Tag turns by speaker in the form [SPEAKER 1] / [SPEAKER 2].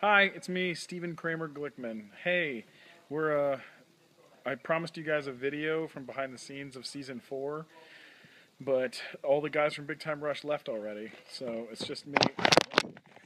[SPEAKER 1] Hi, it's me, Stephen Kramer Glickman. Hey, we're I promised you guys a video from behind the scenes of season 4, but all the guys from Big Time Rush left already, so it's just me.